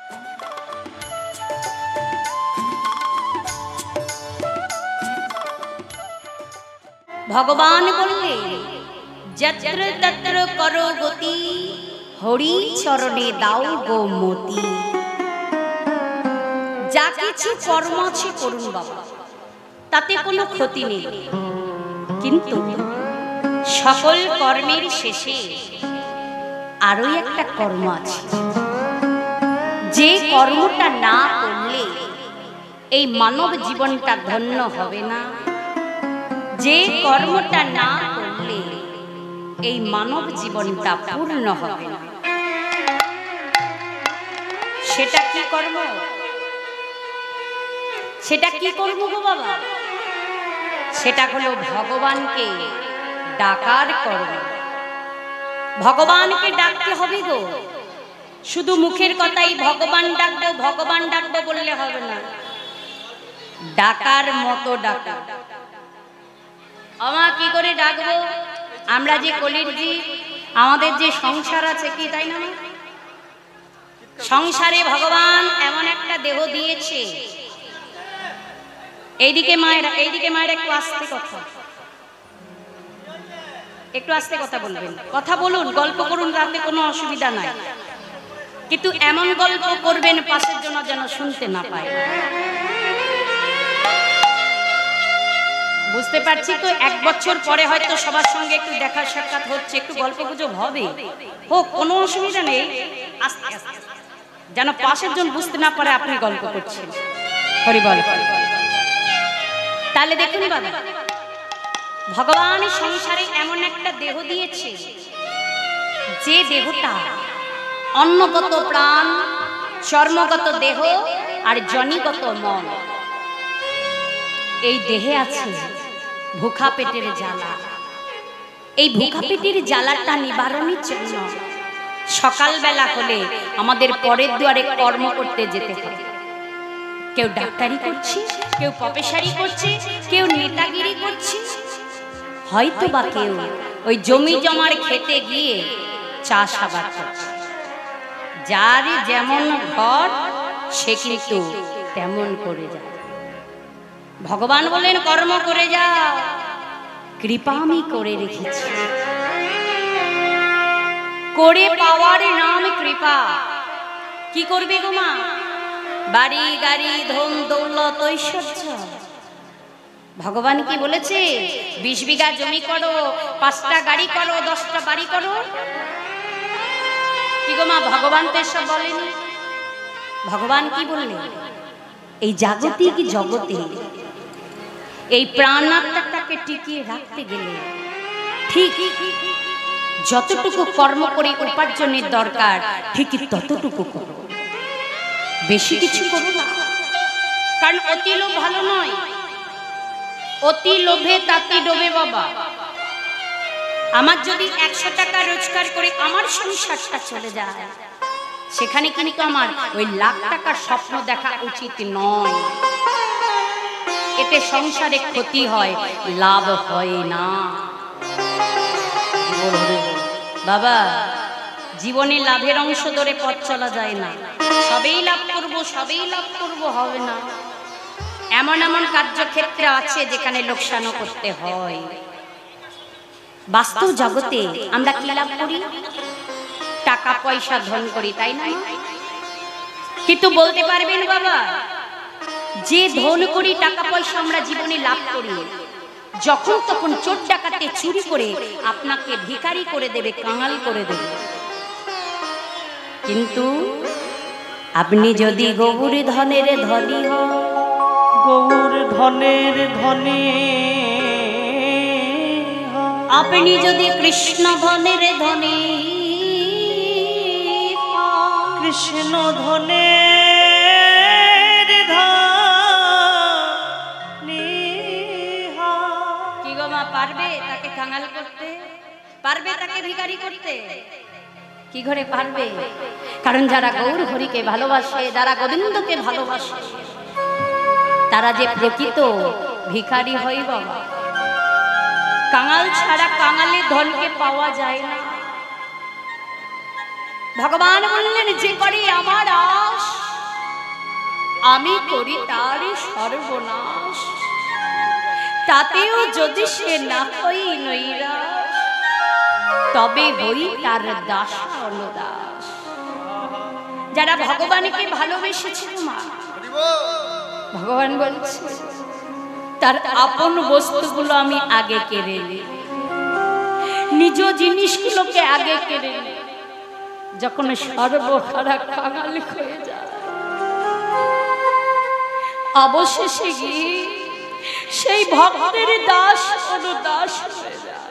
ভগবান বললেন, যত্র তত্র করো গতি, হরি চরণে দাও গো মতি। যা কিছু কর্ম আছে করুন বাবা, তাতে কোনো ক্ষতি নেই, কিন্তু সকল কর্মের শেষে আরো একটা কর্ম আছে, যে কর্মটা না করলে এই মানব জীবনটা ধন্য হবে না, যে কর্মটা না করলে এই মানব জীবনটা পূর্ণ হবে না। সেটা কি কর্ম? সেটা কি করব গো বাবা? সেটা হলো ভগবানকে ডাকার কর্ম। ভগবানকে ডাকতে হবে গো, শুধু মুখের কথাই ভগবান ডাকবো ভগবান ডাকবো বললে হবে না, ডাকার মতো ডাকা। আমা কি করে ডাকবো? আমরা যে কলির জীব, আমাদের যে সংসার আছে, কি তাই না? সংসারে ভগবান এমন একটা দেহ দিয়েছে। এইদিকে মায়েরা, এইদিকে মায়েরা একটু আস্তে কথা, একটু আস্তে কথা বলবেন। কথা বলুন, গল্প করুন, রাতে কোনো অসুবিধা নাই, কিন্তু এমন গল্প করবেন পাশের জন্য যেন শুনতে না পায়। বুঝতে পারছি তো, 1 বছর পরে হয়তো সবার সঙ্গে একটু দেখা সাক্ষাৎ হচ্ছে, একটু গল্প গুজব হবে, হোক, কোনো অসুবিধা নেই, আস্তে আস্তে, যেন পাশের জন বুঝতে না পারে আপনি গল্প করছেন। হরি বল। তাহলে দেখুন বাবা, ভগবান সংসারে এমন একটা দেহ দিয়েছে, যে দেহটা অন্নগত প্রাণ, চর্মগত দেহ আর জনিগত মন। এই দেহে আছে ভুখা পেটের জ্বালা। এই ভুখা পেটের জ্বালাটা নিবারণের জন্য সকালবেলা হলে আমাদের পরের দুয়ারে কর্ম করতে যেতে হয়। কেউ ডাক্তারি করছে, কেউ প্রফেসরি করছে, কেউ নেতাগিরি করছে, হয়তো বা কেউ ওই জমি জমার খেতে গিয়ে চাষাবাদ করছে। যার যেমন ঘর সে কিন্তু তেমন করে যায়। ভগবান বলেন, কর্ম করে যাও, কৃপা আমি করে রেখেছি। করে পাওয়ার নাম কৃপা। কি করবে গো মা? বাড়ি গাড়ি ধন দৌলত ঐশ্বর্য। ভগবান কি বলেছে? 20 বিঘা জমি করো, 5টা গাড়ি করো, 10টা বাড়ি করো। কি গো মা, ভগবান তো এসব বলেনি। ভগবান কি বললেন? এই জাগতিক জগতে এই প্রাণাত্মাটাকে টিকিয়ে রাখতে গেলে ঠিক যতটুকু কর্ম করে উপার্জনের দরকার ঠিকই ততটুকু করো, বেশি কিছু করো না। কারণ অতি লোভ ভালো নয়, অতি লোভে তাতি ডোবে বাবা। আমার যদি 100 টাকা রোজগার করে আমার সংসারটা চলে যায়, সেখানে কিন্তু আমার ওই লাখ টাকার স্বপ্ন দেখা উচিত নয়। এতে সংসারে ক্ষতি হয়, লাভ হয় না। বাবা, জীবনে লাভের অংশ ধরে পথ চলা যায় না। সবেই লাভ করব, সবেই লাভ করব, হবে না। এমন এমন কার্যক্ষেত্র আছে যেখানে লোকসানও করতে হয়। বাস্তব জগতে আমরা কি লাভ করি? টাকা পয়সা ধন করি, তাই না? কিন্তু বলতে পারবেন বাবা, যে ধন করি, টাকা পয়সা আমরা জীবনে লাভ করি, যখন তখন চোর ডাকাতে চুরি করে আপনাকে ভিখারি করে দেবে, কাঙাল করে দেবে। কিন্তু আপনি যদি গৌর ধনের ধনী হন, গৌর ধনের ধনী, আপনি যদি কৃষ্ণ ধনের ধনী, কৃষ্ণ ধনের ধনী, কি গো মা, পারবে তাকে কাঙাল করতে? পারবে তাকে ভিখারি করতে? কি করে পারবে? কারণ যারা গৌর হরিকে ভালোবাসে, যারা গোবিন্দকে ভালোবাসে, তারা যে প্রকৃত ভিখারি হয় বাবা। কাঙাল ছাড়া কাঙালের ধনকে পাওয়া যায় না। ভগবান বললেন, যে করে আমার আশ আমি করি তার সর্বনাশ, তাতেও যদি সে না হই নৈরাশ, তবে হই তার দাস অনুদাস। যারা ভগবানকে ভালোবেসেছিল মা, ভগবান বলছে তার আপন বস্তুগুলো আমি আগে কেড়ে নিই, নিজ জিনিসগুলোকে আগে কেড়ে নিই। যখন সর্বহারা কাঙাল হয়ে যায়, অবশেষে গিয়ে সেই ভক্তের দাস অনুদাস হয়ে যায়।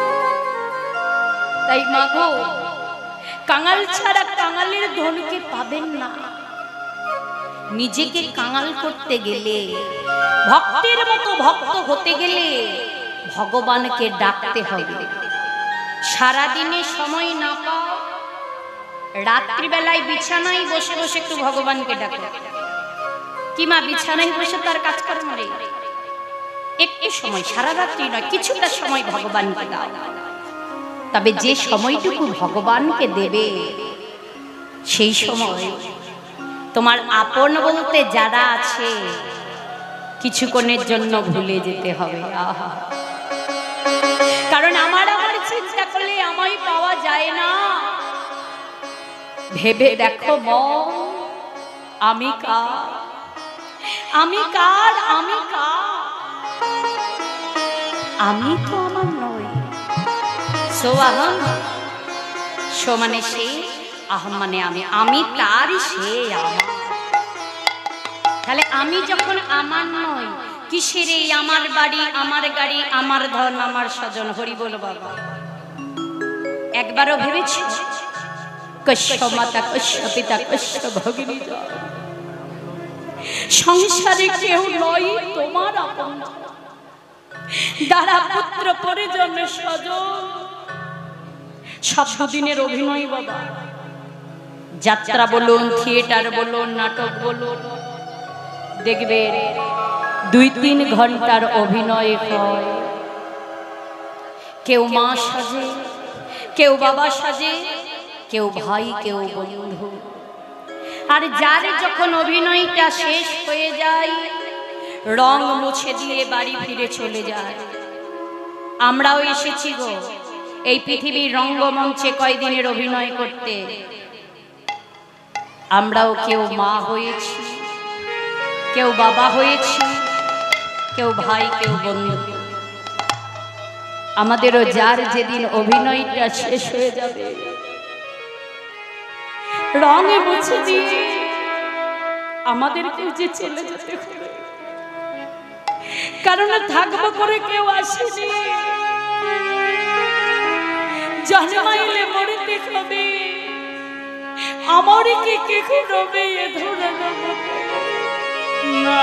তাই মাগো, কাঙাল ছাড়া কাঙালের ধনকে পাবেন না। নিজেকে কাঙাল করতে গেলে, ভক্তের মতো ভক্ত হতে গেলে ভগবানকে ডাকতে হবে। সারাদিনে সময় না পাও, রাত্রিবেলায় বিছানায় বসে বসে একটু ভগবানকে ডাকো। কি মা, বিছানায় বসে তার কাজ কর্ম নেই? একটু সময়, সারা রাত্রি নয়, কিছুটা সময় ভগবানকে দাও। তবে যে সময়টুকু ভগবানকে দেবে, সেই সময় তোমার আপন বলতে যারা আছে কিছুক্ষণের জন্য ভুলে যেতে হবে। আহা, কারণ আমার চিন্তা করলে আমায় পাওয়া যায় না। ভেবে দেখো মন, আমি কার, আমি কার, আমি কার? আমি তো আমার নই। সো আহম, সো মানে সে, আহম মানে আমি, আমি তারই, সে আমার। তাহলে আমি যখন আমার নই, কিসের এই আমার বাড়ি, আমার গাড়ি, আমার ধন, আমার স্বজন? হরি বল বাবা। একবারও ভেবেছি কশ্য মাতা, কশ্য পিতা, কশ্য ভগিনী, সংসারে কেউ নয় তোমার আপন, দ্বারা পুত্র পরিজন স্বজন, সবদিনের অভিনয় বাবা। যাত্রা বলুন, থিয়েটার বলুন, নাটক বলুন, দেখবে 2-3 ঘন্টার অভিনয় হয়। কেউ মা সাজে, কেউ বাবা সাজে, কেউ ভাই, কেউ বন্ধু। আর যার যখন অভিনয়টা শেষ হয়ে যায়, রং মুছে দিয়ে বাড়ি ফিরে চলে যায়। আমরাও এসেছি গো এই পৃথিবীর রঙ্গমঞ্চে কয়দিনের অভিনয় করতে। আমরাও কেউ মা হয়েছি, কেউ বাবা হয়েছি, কেউ ভাই, কেউ বন্ধু। আমাদেরও যার যেদিন অভিনয়টা শেষ হয়ে যাবে, রঙে মুছে দিয়ে আমাদেরকেও যে চলে যেতে হবে। কারণ থাকবো করে কেউ আসেনি, জন্মাইলে মরতে হবে। আমারই কি কে রবে এ ধরনের না।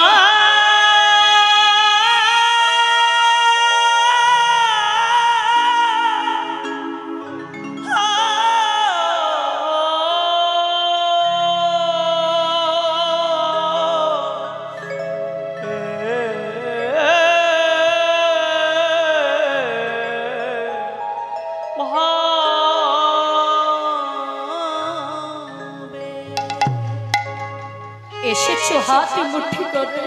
এসেছো হাত মুঠি করে,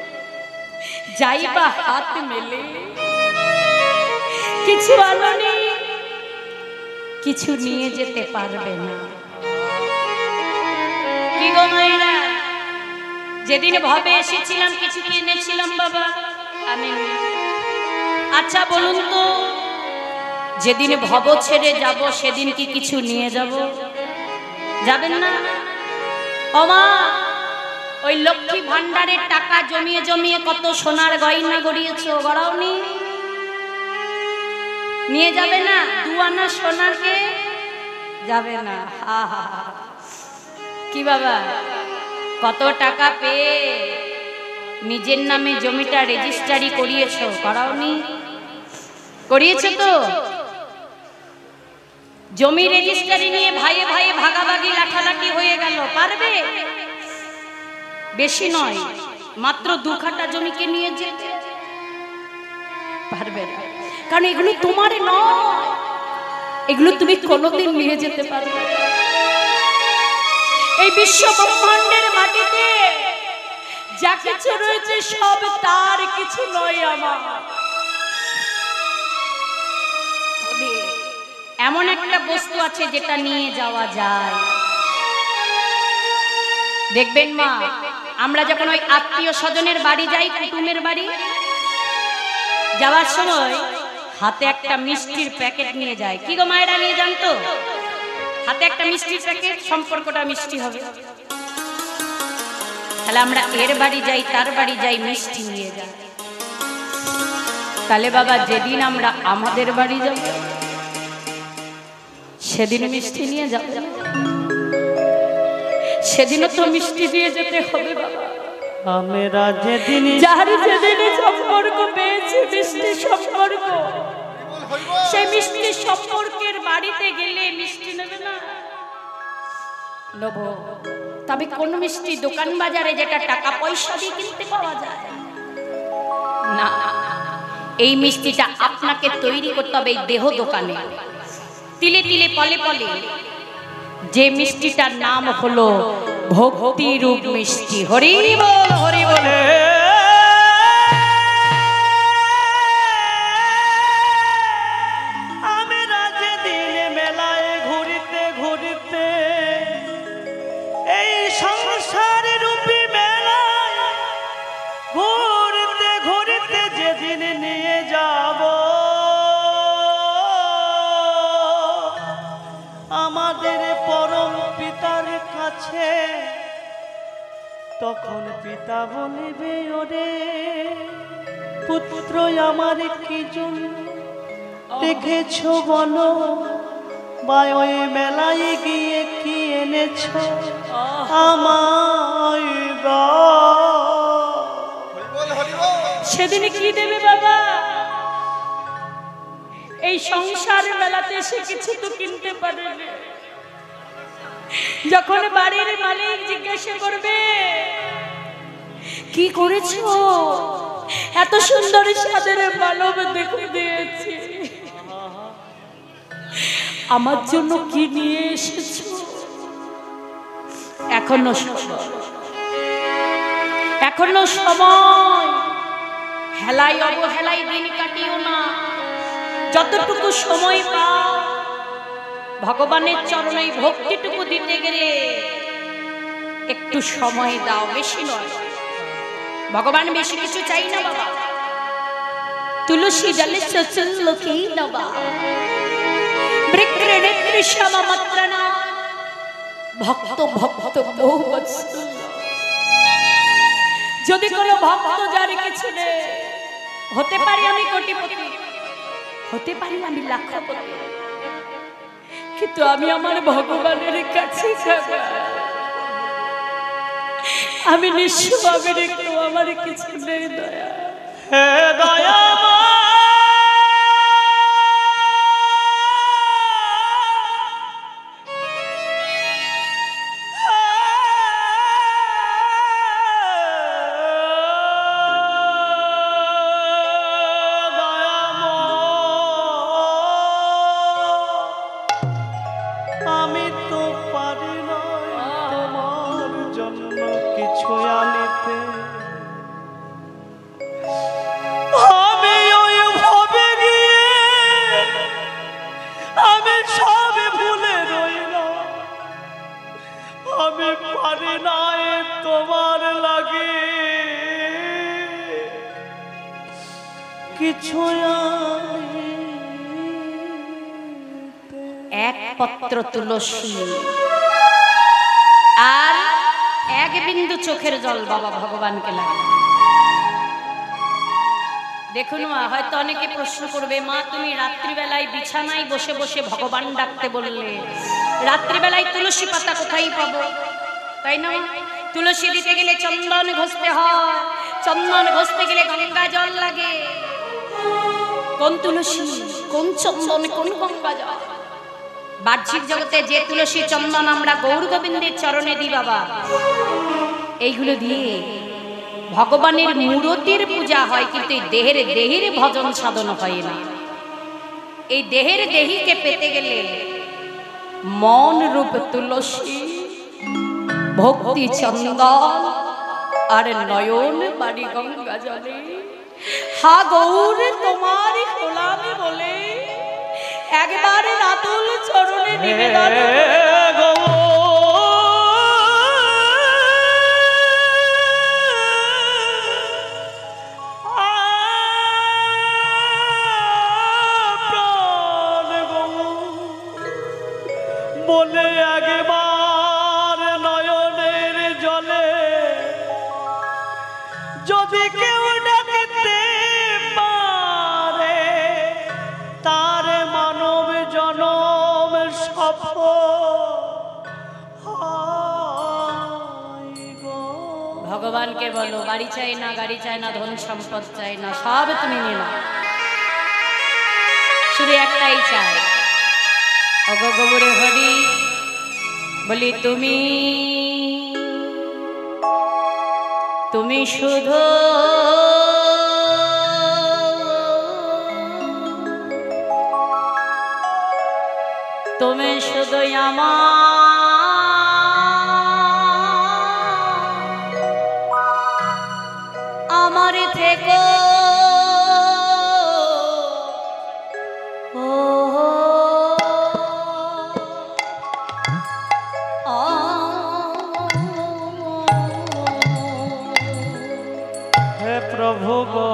যাইবা হাত মেলে, কিছু আলোনি, কিছু নিয়ে যেতে পারবে না। কি গো মায়েরা, যেদিন ভাবে এসেছিলাম কিছু কিনেছিলাম বাবা আমি। আচ্ছা বলুন তো, যেদিন ভব ছেড়ে যাব সেদিন কি কিছু নিয়ে যাব? যাবেন না? ও মা, ওই লক্ষ্মী ভান্ডারের টাকা জমিয়ে জমিয়ে কত সোনার গয়না গড়িয়েছো, গড়াওনি? নিয়ে যাবে না? 2 আনা সোনারকে যাবে না? হা হা। কি বাবা, কত টাকা পেয়ে নিজের নামে জমিটা রেজিস্ট্রি করিয়েছো, করাওনি? করিয়েছো তো? জমি রেজিস্ট্রি নিয়ে ভাইয়ে ভাইয়ে ভাগাভাগি লাঠালাঠি হয়ে গেল, পারবে? বেশি নয়, মাত্র 2 কাঠা জমিকে নিয়ে যেতে পারবে না। কারণ এগুলো তোমার নয়, এগুলো তুমি কোনোদিন নিয়ে যেতে পারবে। এই বিশ্ব ব্রহ্মাণ্ডের মাটিতে যা কিছু রয়েছে সব তার, কিছু নয় আমার। তবে এমন একটা বস্তু আছে যেটা নিয়ে যাওয়া যায়। দেখবেন মা, আমরা যখন ওই আত্মীয় স্বজনের বাড়ি যাই, কুটুমের বাড়ি যাওয়ার সময় হাতে একটা মিষ্টির প্যাকেট নিয়ে যায়। কি গো মায়েরা, নিয়ে যান তো? হাতে একটা মিষ্টির প্যাকেট, সম্পর্কটা মিষ্টি হবে। তাহলে আমরা এর বাড়ি যাই, তার বাড়ি যাই, মিষ্টি নিয়ে যাই। তাহলে বাবা যেদিন আমরা আমাদের বাড়ি যাব সেদিন মিষ্টি নিয়ে যাব, সেদিনও তো মিষ্টি দিয়ে যেতে হবে বাবা। আমরা যেদিন যার যেদিন সম্পর্ক পেয়েছি, মিষ্টি সম্পর্ক, সেই মিষ্টি সম্পর্কের বাড়িতে গেলে মিষ্টি নেবে না? নেব। তবে কোন মিষ্টি দোকান বাজারে যেটা টাকা পয়সা দিয়ে কিনতে পাওয়া যায় না, এই মিষ্টিটা আপনাকে তৈরি করতে হবে এই দেহ দোকানে, তিলে তিলে পলে পলে। যে মিষ্টিটার নাম হলো ভক্তি রূপ মিষ্টি। হরি বল, হরি বল। আমরা যেদিন মেলায় ঘুরতে ঘুরতে, এই সংসার রূপী মেলায় ঘুরতে ঘুরতে যেদিন নিয়ে যাব আমাদের পরম পিতার কাছে, তখন পিতা বলিবে, ওরে পুত্র আমার কি জন্য দেখেছো বলো, বা ওই মেলায় গিয়ে কি এনেছো আমায় দাও। সেদিন কি দেবে বাবা? এই সংসার মেলাতে সে কিছু তো কিনতে পারে না। যখন বাড়ির মালিক জিজ্ঞাসা করবে কি করেছো, এত সুন্দর সাদের মানব দেখে দিয়েছি, আমার জন্য কি নিয়ে এসেছো? এখনো সময়, এখনো সময়। হেলাই অবহেলাই দিন কাটিও না। যতটুকু সময় পাও ভগবানের চরণে ভক্তিটুকু দিতে গেলে একটু সময় দাও, বেশি নয়। ভগবান বেশি কিছু চাই না বাবা। তুলসী জলে সচল কি নবা, বৃক্র নেত্র শ্যামা মাত্রানা, ভক্ত ভক্ত বহু বৎসল। যদি কোনো ভক্ত যার কিছু নেই, হতে পারি আমি কোটিপতি, হতে পারি আমি লাখপতি, কিন্তু আমি আমার ভগবানের কাছে যাব। আমি নিঃস্ব, আমি একটু আমার কিছু নেই দয়া। হে দয়া এক পত্র তুলসী আর এক বিন্দু চোখের জল বাবা ভগবানকে লাগে। দেখুন মা, হয়তো অনেকে প্রশ্ন করবে, মা তুমি রাত্রিবেলায় বিছানায় বসে বসে ভগবান ডাকতে বললে, রাত্রিবেলায় তুলসী পাতা কোথায় পাবো? তাই না? তুলসী দিতে গেলে চন্দন ঘষতে হয়, চন্দন ঘষতে গেলে গঙ্গা জল লাগে। কোন তুলসী, কোন চন্দন, কোন গঙ্গা জল? বাহ্যিক জগতে যে তুলসী চন্দন আমরা গৌর গোবিন্দের চরণে দিই বাবা, এইগুলো দিয়ে ভগবানের মূর্তির পূজা হয়, কিন্তু এই দেহের ভজন সাধন হয় না। এই দেহের দেহিকে পেতে গেলে মন রূপ তুলসী ভক্তি চন্দন আর নয়ন বাড়ি গঙ্গা জলে। হা গৌর তোমার গোলামি বলে একবার রাতুল চরণে নিবেদন বলে একবার নয়নের জলে যদি কেউ ডাকতে পারে তার মানব জনম সফল হয় গো। ভগবানকে বলো বাড়ি চাই না, গাড়ি চাই না, ধন সম্পদ চাই না, সব তুমি নিয়ে নাও, শুধু একটাই চাই অগো গৌরে হরি বলি তুমি তুমি শুধু তুমি শুধু আমার থেকে প্রভু গো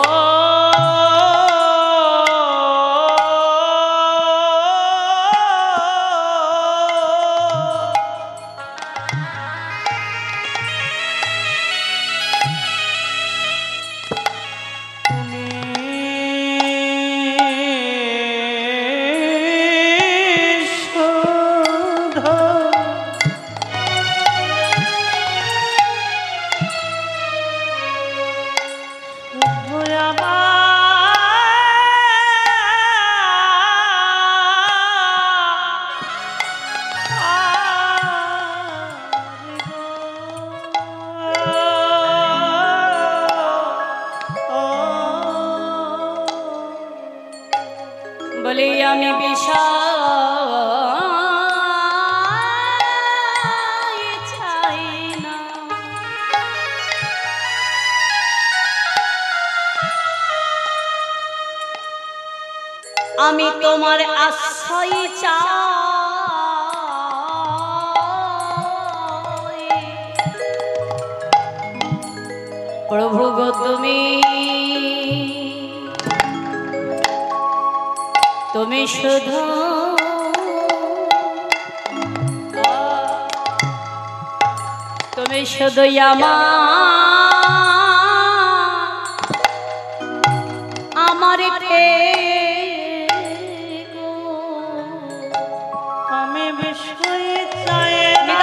বলে আমি বিষয় চাই না, আমি তোমার আশ্রয় চাই প্রভু গো তুমি তুমি শুধু তুমি শুধু আমার আমি বিষয় চাই না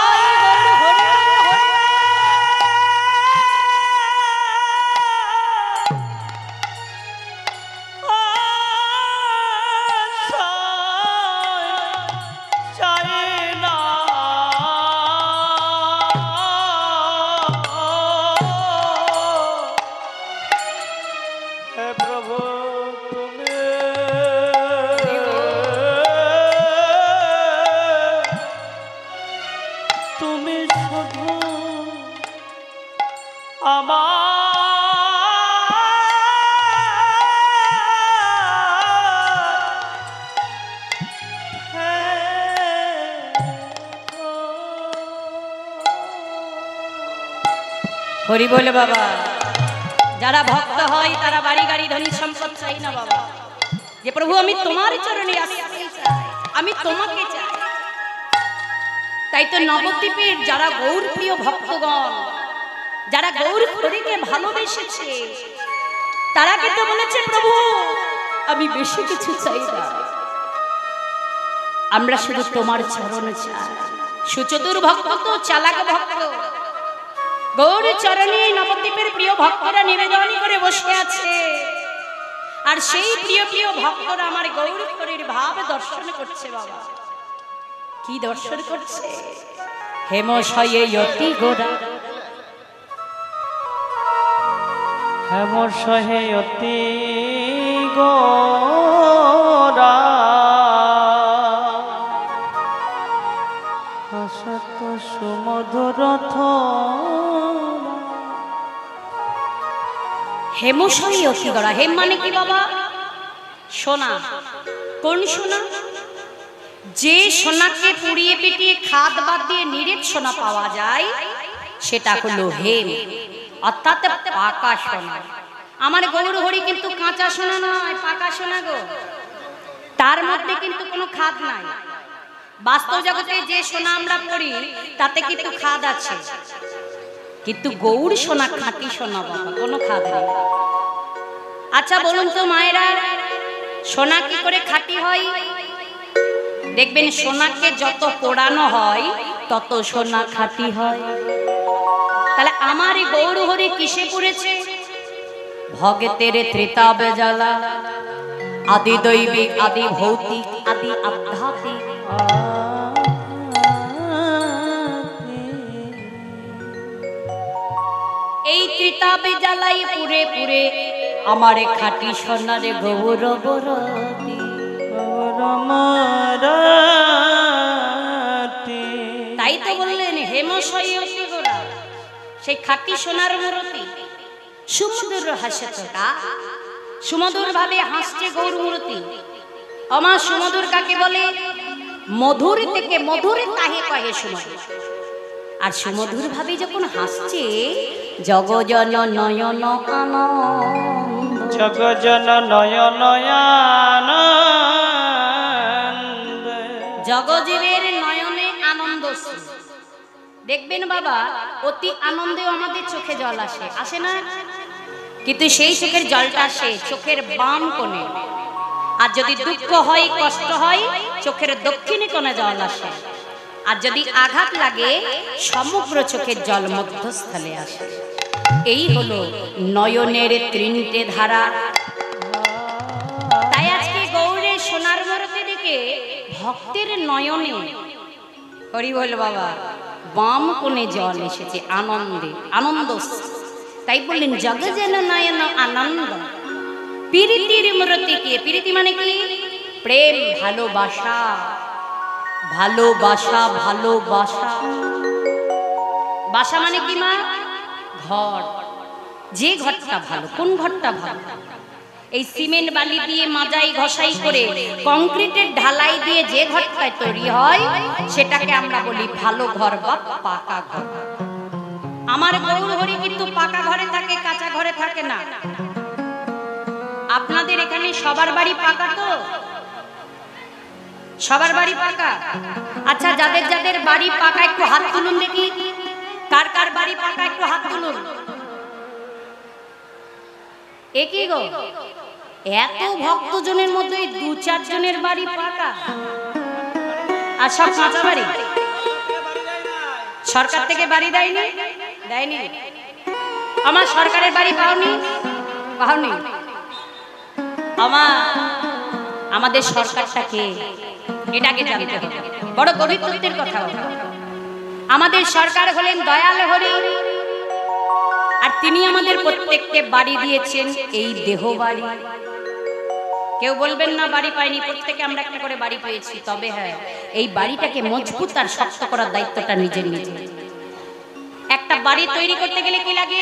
হরি বলে বাবা। যারা ভক্ত হয় তারা বাড়ি গাড়ি ধনী সম্পদ চাই না বাবা, যে প্রভু আমি তোমার চরণে আশ্রয় চাই, আমি তোমাকে চাই। তাই তো নবদ্বীপের যারা গৌর প্রিয় ভক্তগণ, যারা গৌর হরিকে ভালোবেসেছে, তারা কিন্তু বলেছে প্রভু আমি বেশি কিছু চাই না, আমরা শুধু তোমার চরণ চাই। সুচতুর ভক্ত তো চালাক ভক্ত, গৌর চরণে নবদ্বীপের প্রিয় ভক্তরা নিবেদন করে বসে আছে, আর সেই প্রিয় প্রিয় ভক্তরা আমার গৌর হরির ভাব দর্শন করছে বাবা। কি দর্শন করছে? হেমশয়ে অতি গোরা, হেমশয়ে অতি গোরা, হাসত সুমধুর প্রথম হেমশালী অতি গড়া। হেম মানে কি বাবা? সোনা। কোন সোনা? যে সোনাকে পুড়িয়ে পিটিয়ে খাদ বাদ দিয়ে নিরেট সোনা পাওয়া যায় সেটা হলো হেম, অর্থাৎ পাকা সোনা। আমার গৌর হরি কিন্তু কাঁচা সোনা নয়, পাকা সোনা গো। তার মধ্যে কিন্তু কোনো খাদ নাই। বাস্তব জগতে যে সোনা আমরা পড়ি তাতে কিন্তু খাদ আছে, কিন্তু গৌর সোনা খাঁটি সোনা বাবা, কোনো খাদ নেই। আচ্ছা বলুন তো মায়েরা, সোনা কি করে খাঁটি হয়? দেখবেন সোনাকে যত পোড়ানো হয় তত সোনা খাঁটি হয়। তাহলে আমার এই গৌর হরি কিসে পড়েছে? ভগতের ত্রিতাবে জ্বালা, আদি দৈবিক, আদি ভৌতিক, আদি আধ্যাত্মিক। এই ত্রিতাবে জ্বালাই পুরে পুরে আমার খাঁটি সোনারে গৌরবরতী। তাই তো বললেন হেমশালী অতি গড়া, সেই খাঁটি সোনার মূরতি। সুমধুর হাসে তোরা, সুমধুর ভাবে হাসছে গৌর মূরতি। আমার সুমধুর কাকে বলে? মধুর থেকে মধুরে তাহে কহে সুমধুর। আর সুমধুর ভাবে যখন হাসছে জগজন নয়ন আনন্দ, জগজন নয়ন আনন্দ, জগজীবের নয়নে আনন্দ। দেখবেন বাবা, অতি আনন্দেও আমাদের চোখে জল আসে, আসে না? কিন্তু সেই চোখের জলটা আসে চোখের বাম কোণে। আর যদি দুঃখ হয়, কষ্ট হয়, চোখের দক্ষিণে কোণে জল আসে। আর যদি আঘাত লাগে সমগ্র চোখের জল মধ্যস্থলে আসে। এই হলো নয়নের তিনটে ধারা। তাই আজকে গৌরের সোনার মূরতি দেখে ভক্তের নয়নে, হরি বল বাবা, বাম কোণে জল এসেছে আনন্দে, আনন্দ। তাই বললেন জগজন নয়ন আনন্দ। প্রীতির মূরতি কি? প্রীতি মানে কি? প্রেম, ভালোবাসা। ভালোবাসা, ভালোবাসা। বাসা মানে কি মা? ঘর। যে ঘরটা ভালো। কোন ঘরটা ভালো? এই সিমেন্ট বালি দিয়ে মাজাই ঘষাই করে কংক্রিটের ঢালাই দিয়ে যে ঘরটা তৈরি হয় সেটাকে আমরা বলি ভালো ঘর বা পাকা ঘর। আমার গৌর হরি কিন্তু পাকা ঘরে থাকে, কাঁচা ঘরে থাকে না। আপনাদের এখানে সবার বাড়ি পাকা তো? সবার বাড়ি পাকা? আচ্ছা, যাদের যাদের বাড়ি পাকা একটু হাত তুলুন দেখি। কার কার বাড়ি পাকা একটু হাত তুলুন। একই গো, এত ভক্তজনের মধ্যে 2-4 জনের বাড়ি পাকা, আর সব কাঁচা বাড়ি। সরকার থেকে বাড়ি দেয়নি? দেয়নি। আমার সরকারের বাড়ি পাওনি? পাওনি। আমাদের সরকারটাকে এটাকে জানতে হবে, বড় গভীরত্বের কথা। আমাদের সরকার হলেন দয়াল হরি, আর তিনি আমাদের প্রত্যেককে বাড়ি দিয়েছেন, এই দেহ বাড়ি। কেউ বলবেন না বাড়ি পাইনি, প্রত্যেকে আমরা একটা করে বাড়ি পেয়েছি। তবে হ্যাঁ, এই বাড়িটাকে মজবুত আর শক্ত করার দায়িত্বটা নিজের নিজে। একটা বাড়ি তৈরি করতে গেলে কি লাগে?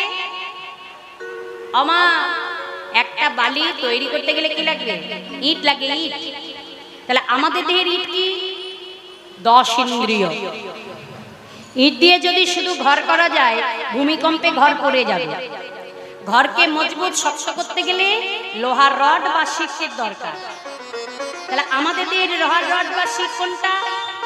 একটা বাড়ি তৈরি করতে গেলে কি লাগবে? ইট লাগে, ইট। তাহলে আমাদের দেহের ইট কি? 10 ইন্দ্রিয়। ইট দিয়ে যদি শুধু ঘর করা যায়, ভূমিকম্পে ঘর পড়ে যাবে। ঘরকে মজবুত শক্ত করতে গেলে লোহার রড বা শিকের দরকার। তাহলে আমাদের দেহের লোহার রড বা শিক কোনটা?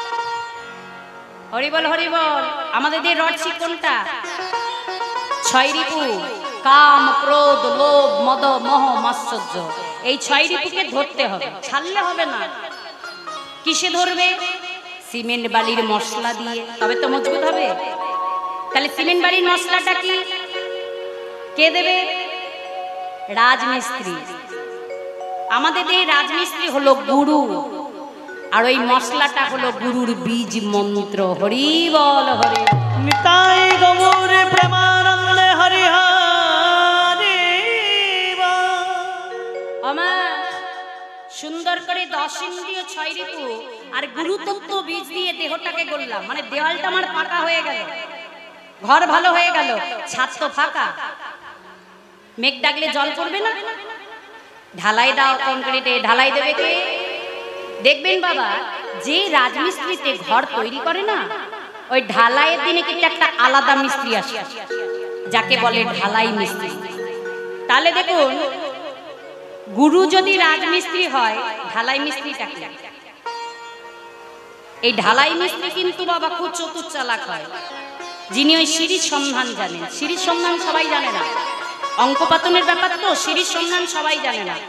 হরিবল হরিবল। আমাদের দেহের রড শিক কোনটা? 6 রিপু, কাম, ক্রোধ, লোভ, মদ, মোহ, মাৎসর্য। এই 6 রিপুকে ধরতে হবে, ছাড়লে হবে না। কিসে ধরবে? সিমেন্ট বালির মশলা দিয়ে, তবে তো মজবুত হবে। তাহলে সিমেন্ট বালির মশলাটা কি? কে দেবে? রাজমিস্ত্রি। আমাদের দেহে রাজমিস্ত্রি হলো গুরু, আর ওই মশলাটা হলো গুরুর বীজ মন্ত্র। হরি বল হরি। নিতাই গৌর প্রেমানন্দে হরি হরি আমার সুন্দর করে 10 ইন্দ্রিয় 6 রিপু আর গুরুতত্ত্ব বীজ দিয়ে দেহটাকে গড়লাম, মানে দেওয়ালটা আমার পাকা হয়ে গেল। ঘর ভালো হয়ে গেল, ছাদ তো ফাঁকা, মেঘ ডাকলে জল পড়বে না? ঢালাই দাও কংক্রিটে, ঢালাই দেবে কে? দেখবেন বাবা, যে রাজমিস্ত্রিতে ঘর তৈরি করে না, ওই ঢালাইয়ের দিনে কিন্তু একটা আলাদা মিস্ত্রি আসে, যাকে বলে ঢালাই মিস্ত্রি। তাহলে দেখুন, গুরু যদি রাজমিস্ত্রি হয়, ঢালাই মিস্ত্রিটা কি? এই ঢালাই মিস্ত্রি কিন্তু বাবা খুব চতুর চালাক হয়, যিনি ওই সিঁড়ির সন্ধান জানেন। সিঁড়ির সন্ধান সবাই জানে না, অঙ্কপাতনের ব্যাপার তো, সিঁড়ির সন্ধান সবাই জানে না।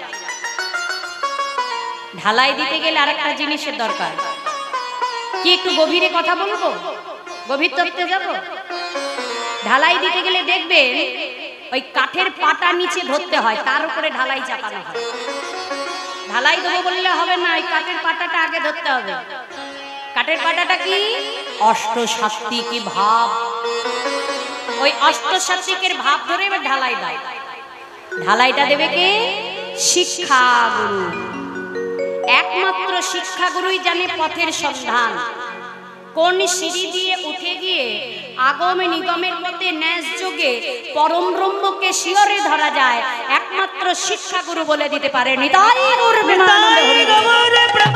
ঢালাই দিতে গেলে আরেকটা জিনিসের দরকার কি, একটু গভীরে কথা বলবো, গভীর তত্ত্বে যাব। ঢালাই দিতে গেলে দেখবেন ওই কাঠের পাটা নিচে ধরতে হয়, তার উপরে ঢালাই চাপানো হয়। ঢালাই দেবো বললে হবে না, ওই কাঠের পাটাটা আগে ধরতে হবে। কাঠের পাটাটা কি? অষ্টসাত্ত্বিক ভাব। ওই অষ্টসাত্ত্বিকের ভাব ধরে এবার ঢালাই দেয়। ঢালাইটা দেবে কে? শিক্ষা গুরু। একমাত্র শিক্ষা গুরুই জানে পথের সন্ধান, কোন সিঁড়ি দিয়ে উঠে গিয়ে আগমে নিগমের মধ্যে ন্যাস যোগে পরম ব্রহ্মকে শিয়রে ধরা যায়, একমাত্র শিক্ষা গুরু বলে দিতে পারে। নিতাই গৌর প্রেমানন্দে হরি বল।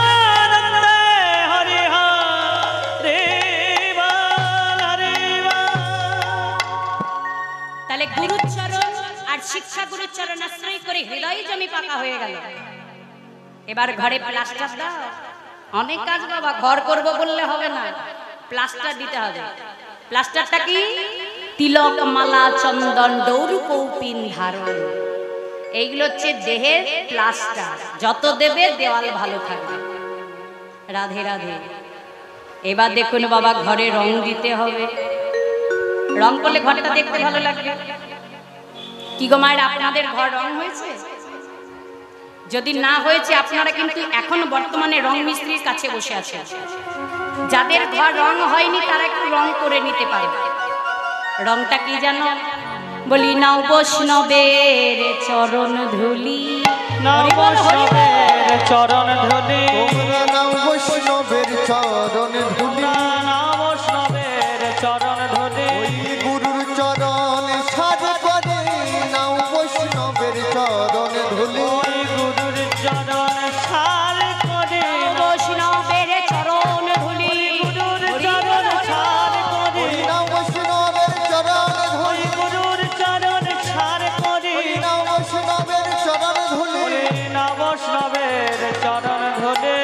তাহলে গুরুচরণ আর শিক্ষা গুরুচরণ আশ্রয় করে হৃদয় জমি পাকা হয়ে গেল। এবার ঘরে প্লাস্টার দাও। অনেক কাজ বাবা, ঘর করব বললে হবে না, প্লাস্টার দিতে হবে। প্লাস্টারটা কি? তিলক, মালা, চন্দন, দৌড়, কৌপিন ধারণ, এইগুলো হচ্ছে দেহের প্লাস্টার। যত দেবে দেওয়াল ভালো থাকবে। রাধে রাধে। এবার দেখুন বাবা, ঘরে রং দিতে হবে। রং করলে ঘরটা দেখতে ভালো লাগবে। কি গো মায়ের, আপনাদের ঘর রং হয়েছে? যদি না হয়েছে, আপনারা কিন্তু এখন বর্তমানে রং মিস্ত্রির কাছে বসে আছেন। যাদের ঘর রং হয়নি তারা একটু রং করে নিতে পারে। রংটা কি জানো? বলি নাও বৈষ্ণবের চরণ ধুলি, নাও বৈষ্ণবের চরণ ধুলি, নাও বৈষ্ণবের চরণ ধুলি, নাও বৈষ্ণবের চরণ ধুলি, গুরুর চরণ সাজ করে নাও বৈষ্ণবের চরণ ধুলি, গুরুর চরণ সার করে বৈষ্ণবের চরণ ধুলি, গুরুর চরণ সার করে নাও বৈষ্ণবের চরণ ধুলি, গুরুর চরণ সার করে নাও বৈষ্ণবের চরণ ধুলি, নাও বৈষ্ণবের চরণ ধুলি।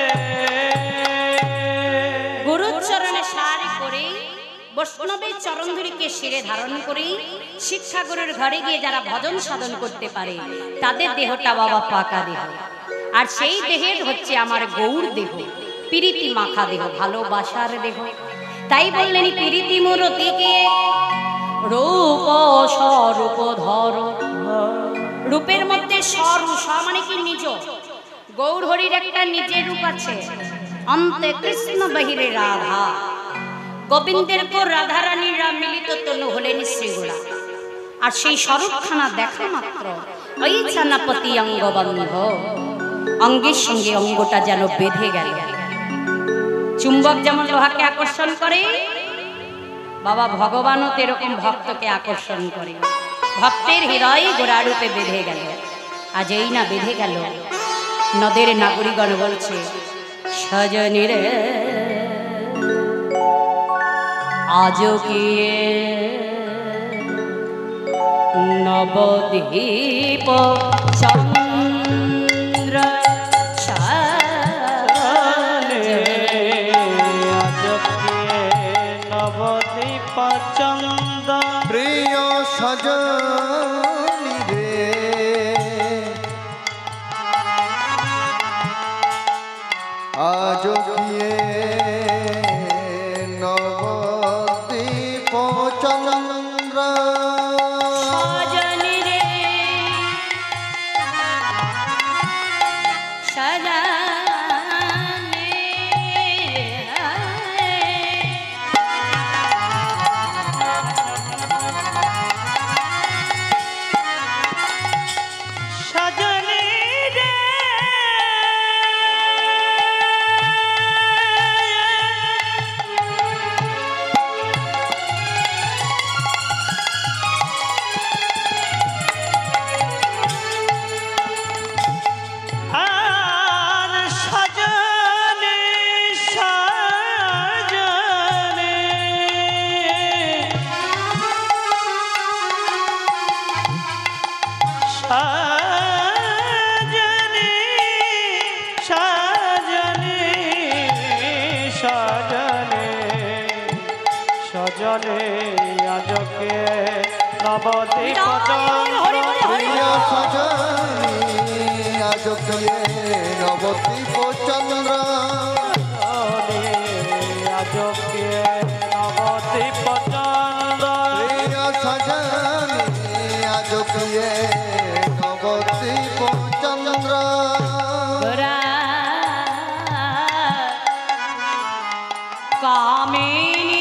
গুরুর চরণে সার করে বৈষ্ণবের চরণ ধুলিকে শিরে ধারণ করে শিক্ষা গুরুর ঘরে গিয়ে যারা ভজন সাধন করতে পারে, তাদের দেহটা বাবা পাকা দেহ। আর সেই দেহের হচ্ছে আমার গৌর দেহ, প্রীতি মাখা দেহ, ভালোবাসার দেহ। তাই বললেন প্রীতি মূরতিকে রূপ স্বরূপ ধর। রূপের মধ্যে স্বরূপ, মানে কি নিজ। গৌর হরির একটা নিজের রূপ আছে, অন্তে কৃষ্ণ বাহিরে রাধা। গোবিন্দের পর রাধা রানীরা মিলিত তনু হলেন শ্রীগুলা। আর সেই স্বরূপখানা দেখা মাত্র ওই ছানাপতি অঙ্গবন্ধ, অঙ্গের সঙ্গে অঙ্গটা যেন বেঁধে গেল। চুম্বক যেমন লোহাকে আকর্ষণ করে, বাবা ভগবানও এরকম ভক্তকে আকর্ষণ করে। ভক্তের হৃদয় গোড়ারূপে বেঁধে গেল। আজ এই না বেঁধে গেল, নদের নাগরিকগণ বলছে সজনীর আজ কি নবদ্বীপ চন্দ্র নবদ্বীপ চন্দ্র প্রিয় সজনী রে, আজ গিয়ে নবদ্বীপ চন্দ্র, সজনী রে সজনী সজনী রে চরণে আজকে নবদ্বীপ প্রিয় সজনী আজকে নবদ্বীপ চন্দ্র আজকে নবদ্বীপ চন্দ্র প্রিয় সজনী আজকে নবদ্বীপ চন্দ্র কামিনী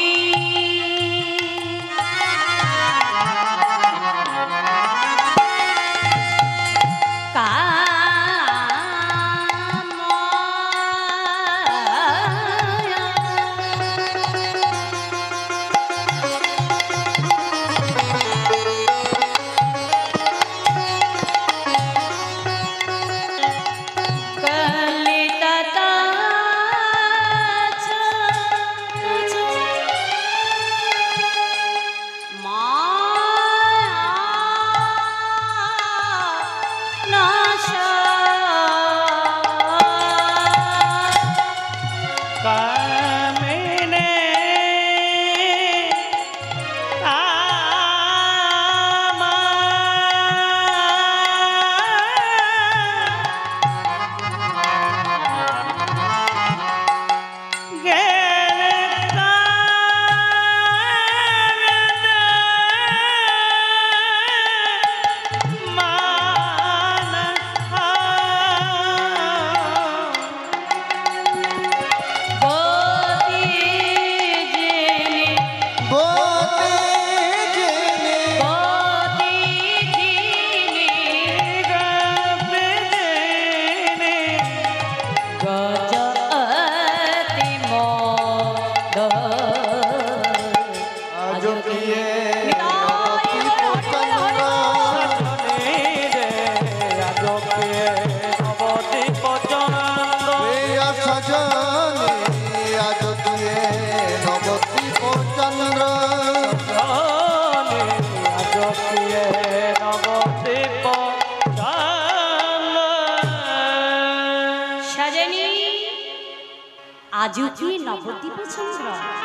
আজকে নবদ্বীপ চন্দ্র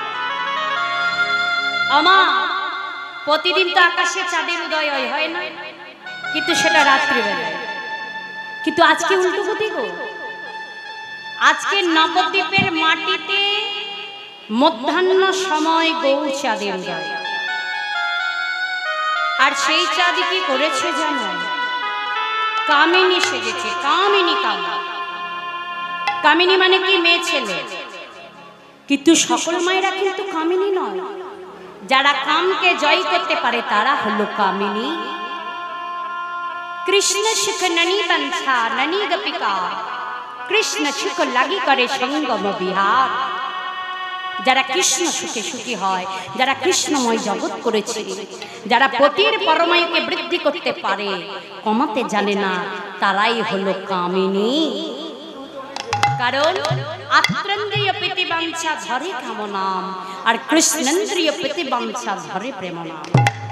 আমার প্রতিদিন তো আকাশে চাঁদের উদয় হয় না, কিন্তু সেটা রাত্রিবেলায়। কিন্তু আজকে উল্টো গতি গো, আজকে নবদ্বীপের মাটিতে মধ্যাহ্ন সময় গৌর চাঁদের উদয়। আর সেই চাঁদ কি করেছে জানো? কামিনী সেজেছে, কামিনী। কামিনী মানে কি? মেয়ে ছেলে। কিন্তু সকল মায়েরা কিন্তু কামিনী নয়। যারা কামকে জয় করতে পারে তারা হলো কামিনী। কৃষ্ণ সুখ ননি বংশা ননি গোপিকা, কৃষ্ণ সুখ লাগি করে সঙ্গম বিহার। যারা কৃষ্ণ সুখে সুখী হয়, যারা কৃষ্ণময় জগৎ করেছে, যারা পতির পরমায়ুকে বৃদ্ধি করতে পারে, কমাতে জানে না, তারাই হলো কামিনী। কারণ আত্রেন্দ্রিয় প্রতিবাঞ্ছা ধরে কামনাম, আর কৃষ্ণেন্দ্রিয় প্রতিবাঞ্ছা ধরে প্রেম নাম।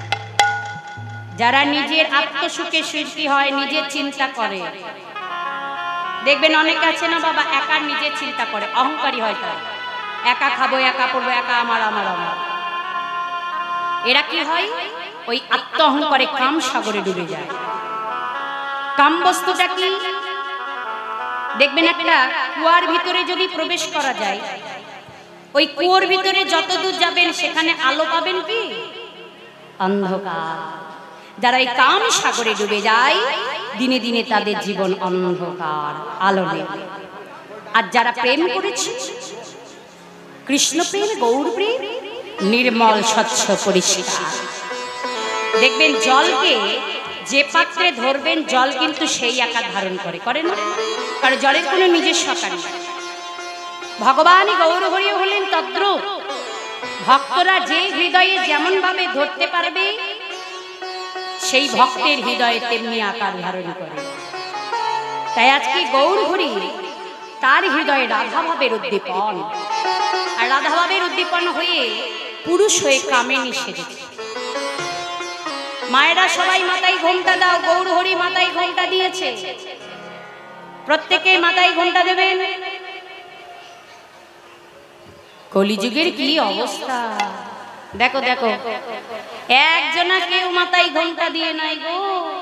যারা নিজের আত্মসুখে সুখী হয়, নিজের চিন্তা করে, দেখবেন অনেকে আছে না বাবা, একা নিজের চিন্তা করে, অহংকারী হয়, তাই একা খাবো, একা পড়বো, একা আমার আমার আমার। এরা কি হয়? ওই আত্ম অহংকারে কাম সাগরে ডুবে যায়। কাম বস্তুটা কি? দেখবেন একটা কুয়ার ভিতরে যদি প্রবেশ করা যায়, ওই কুয়োর ভিতরে যত দূর যাবেন সেখানে আলো পাবেন কি? অন্ধকার। যারা এই কাম সাগরে ডুবে যায়, দিনে দিনে তাদের জীবন অন্ধকার, আলো নেই। আর যারা প্রেম করেছে, কৃষ্ণ প্রেম, গৌর প্রেম, নির্মল স্বচ্ছ পরিষ্কার। দেখবেন জলকে যে পাত্রে ধরবেন, জল কিন্তু সেই আকার ধারণ করে না? কারণ জলের কোনো নিজস্ব আকার নেই। ভগবানই গৌর হরি হলেন তদ্রূপ। ভক্তরা যে হৃদয়ে যেমন ভাবে ধরতে পারবে, সেই ভক্তের হৃদয়ে তেমনি আকার ধারণ করে। তাই আজকে গৌর হরি তার হৃদয়ে রাধাভাবের উদ্দীপন, আর রাধাভাবের উদ্দীপন হয়ে পুরুষ হয়ে কামিনী সেজেছে। মায়েরা সবাই মাথায় ঘোমটা দাও, গৌর হরি মাথায় ঘোমটা দিয়েছে। প্রত্যেকে মাথায় ঘোমটা দেবেন। কলিযুগের কি অবস্থা! দেখো দেখো একজনা কেউ মাথায় ঘোমটা দিয়ে নাই গো।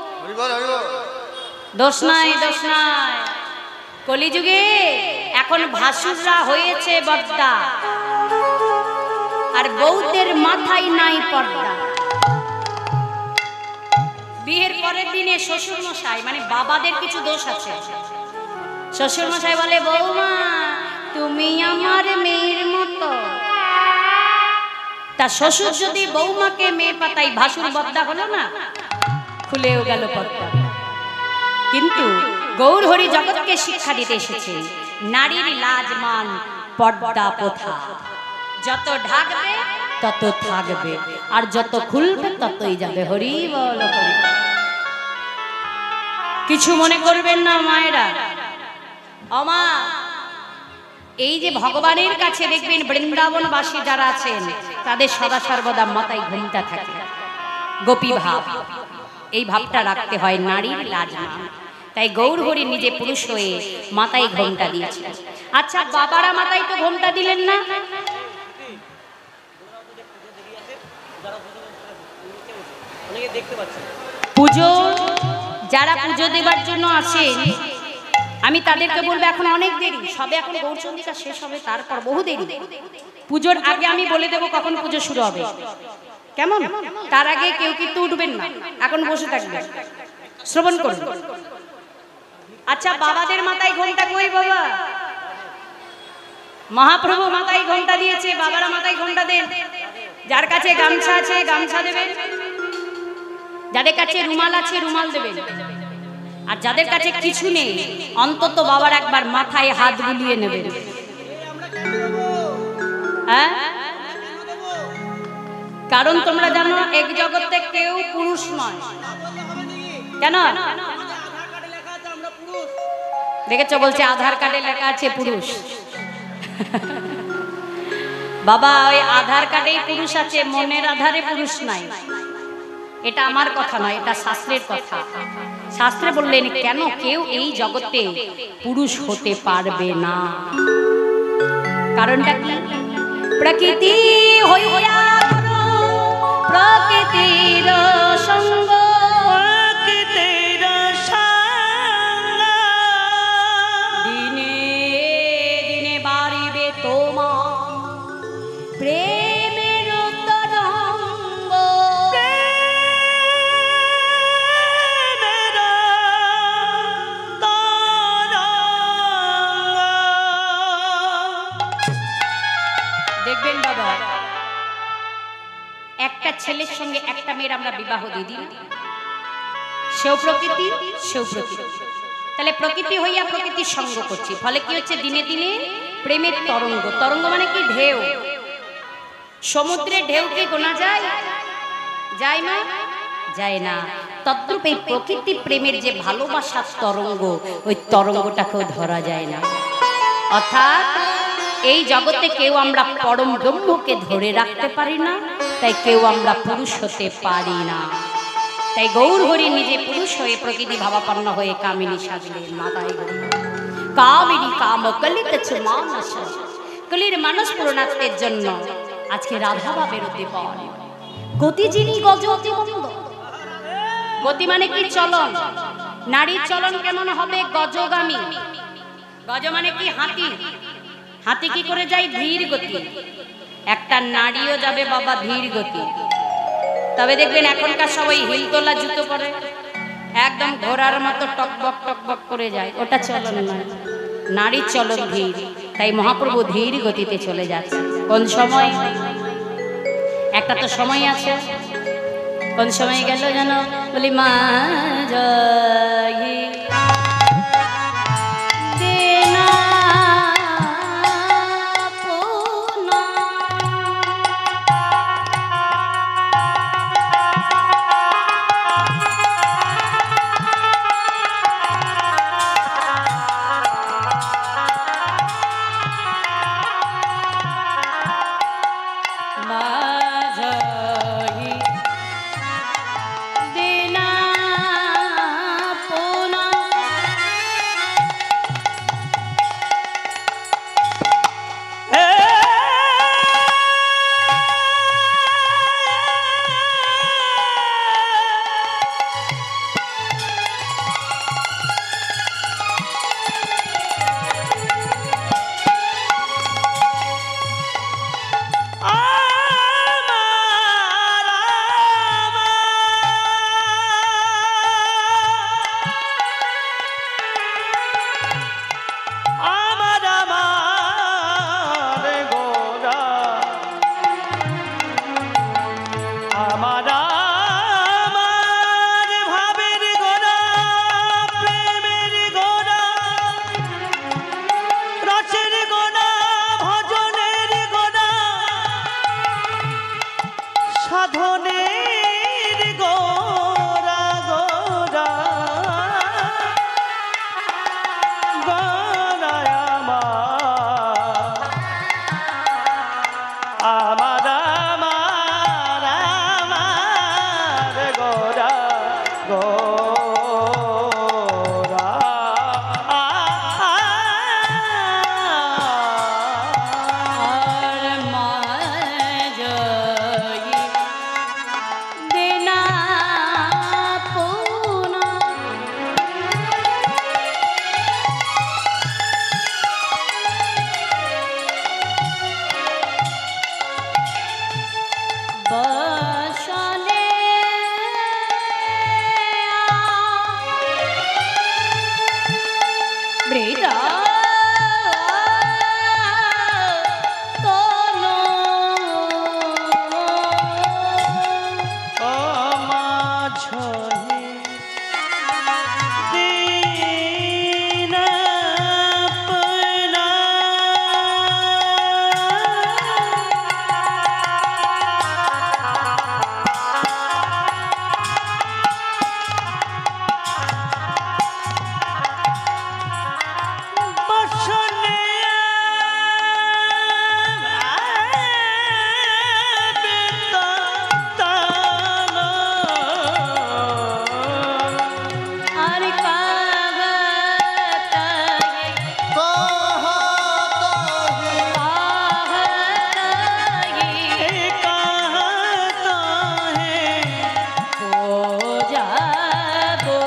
দোষ নাই দোষ নাই, কলিযুগে এখন ভাসুররা হয়েছে বদ্দা, আর বউদের মাথায় নাই পর্দা। বিয়ের পরের দিনে শ্বশুর মশাই মানে বাবাদের কিছু দোষ আছে। শ্বশুর মশাই বলে, বৌমা তুমি আমার মেয়ের মতো। তা শ্বশুর যদি বৌমাকে মেয়ে পাতাই, ভাসুর বদ্দা হলো না, খুলেও গেল পর্দা। কিন্তু গৌর হরি জগৎকে শিক্ষা দিতে এসেছে, নারীর লাজ মান পর্দা প্রথা, যত ঢাকবে তত থাকবে, আর যত খুলবে ততই যাবে। হরি বল হরি। কিছু মনে করবেন না মায়েরা, অমা এই যে ভগবানের কাছে দেখবেন বৃন্দাবনবাসী যারা আছেন তাদের সদা সর্বদা মাথায় ঘোমটা থাকে, গোপী ভাব, এই ভাবটা রাখতে হয়, নারীর লাজ মান। তাই গৌর হরি নিজে পুরুষ হয়ে মাথায় ঘোমটা দিয়েছে। আচ্ছা বাবারা মাথায় তো ঘোমটা দিলেন না, পুজো যারা পুজো দেবার জন্য আসেন আমি তাদেরকে বলবো এখন অনেক দেরি, সবে এখন গৌরচন্দ্রিকা শেষ হবে, তারপর বহু দেরি। পুজোর আগে আমি বলে দেবো কখন পুজো শুরু হবে, কেমন? তার আগে কেউ কিন্তু উঠবেন না, এখন বসে থাকবেন, শ্রবণ করুন। আচ্ছা বাবাদের মাথায় ঘোমটা কই বাবা? মহাপ্রভু মাথায় ঘোমটা দিয়েছে, বাবারা মাথায় ঘোমটা দেন। যার কাছে গামছা আছে গামছা দেবেন, যাদের কাছে রুমাল আছে রুমাল দেবেন, আর যাদের কাছে কিছু নেই অন্তত বাবার একবার মাথায় হাত বুলিয়ে নেবেন। হ্যাঁ, কারণ তোমরা জানো এক জগতে কেউ পুরুষ নয়। কেন? দেখেছো বলছে আধার কার্ডে লেখা আছে পুরুষ। বাবা ওই আধার কার্ডেই পুরুষ আছে, মনের আধারে পুরুষ নাই। এটা আমার কথা নয়, এটা শাস্ত্রের কথা। শাস্ত্রে বললেন কেন কেউ এই জগতে পুরুষ হতে পারবে না, কারণটা কি? প্রকৃতি হইয়া প্রকৃতির সঙ্গ, প্রকৃতির সঙ্গ দিনে দিনে বাড়িবে তোমার প্রেমের তরঙ্গ। দেখবেন বাবা একটা ছেলের সঙ্গে একটা মেয়ের আমরা বিবাহ দিয়ে দিই, সেও প্রকৃতি সেও প্রকৃতি, তাহলে প্রকৃতি হইয়া প্রকৃতির সঙ্গ করছি, ফলে কি হচ্ছে দিনে দিনে প্রেমের তরঙ্গ। তরঙ্গ মানে কি? ঢেউ। সমুদ্রের ঢেউকে গোনা যায়? যায় না, যায় না। তদ্রূপ এই প্রকৃতি প্রেমের যে ভালোবাসার তরঙ্গ, ওই তরঙ্গটাকেও ধরা যায় না। অর্থাৎ এই জগতে কেউ আমরা পরম ব্রহ্মকে ধরে রাখতে পারি না, তাই কেউ আমরা পুরুষ হতে পারি না। তাই গৌর হরি নিজে পুরুষ হয়ে প্রকৃতি ভাবাপন্ন হয়ে কামিনী সাজলেন মাথায় ঘোমটা। কামিনী কাম কলিত মানস, কলির মানস পূর্ণাত্মের জন্য আজকে রাধা ভাবের উদ্দীপন। গতি যিনি গজ অতিমন্দ, গতি মানে কি? চলন। নারীর চলন কেমন হবে? গজগামী। গজ মানে কি? হাতি। হাতি কি করে যায়? ধীর গতি। একটা নারীও যাবে বাবা ধীর গতি। তবে দেখবেন এখনকার সবাই হিলতোলা জুতো পরে, একদম ঘোড়ার মতো টকবক টকবক করে যায়, ওটা চলন নয়। নারীর চলন ধীর, তাই মহাপ্রভু ধীর গতিতে চলে যাচ্ছে। কোন সময়? একটা তো সময় আছে, কোন সময় গেল যেন? বলি মা জয় দেনা পোনা সাধনের গোরা গোরা গোরায় আমার গোরা গোরা আর মাঝই দেনা পুনা বসনে বৃদা কোনো মাঝনে দিন আপনা বসনে আর কাগতায়ে কাগতায়ে हो जाबो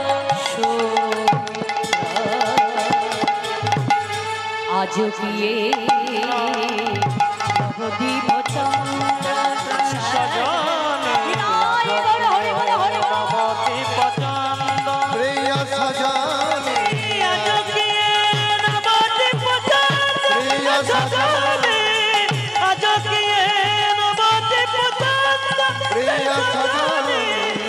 आज किए नवदीप चंद्र प्रिय सजनी प्रिय सजनी प्रिय सजनी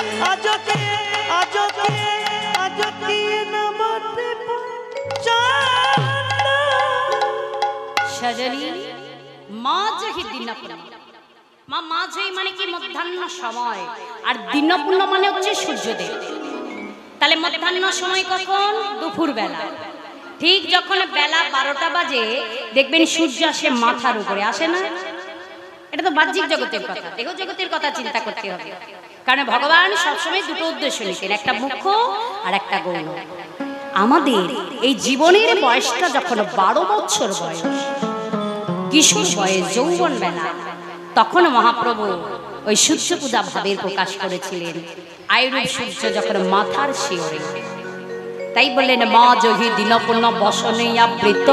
সজনী মাঝ হি দিনপূর্ণ মা মাঝই মানে কি মধ্যাহ্ন সময় আর দিনপূর্ণ মানে হচ্ছে সূর্যোদয় তাহলে মধ্যাহ্ন সময় কখন দুপুর বেলা ঠিক যখন বেলা 12টা বাজে দেখবেন সূর্য আসে মাথার উপরে আসে না এটা তো বাহ্যিক জগতের কথা দেহ জগতের কথা চিন্তা করতে হবে কারণ ভগবান সবসময় দুটো উদ্দেশ্য নিতেন একটা মুখ্য আর একটা গৌণ আমাদের এই জীবনের বয়সটা যখন 12 বছর বয়স কিশোর বয়স যৌবন বেলা তখন মহাপ্রভু ওই সূর্য পূজা ভাবের প্রকাশ করেছিলেন আয়ুরূপ সূর্য যখন মাথার শিওরে তাই বললেন মা জহি দিনপূর্ণ বসনে আবৃত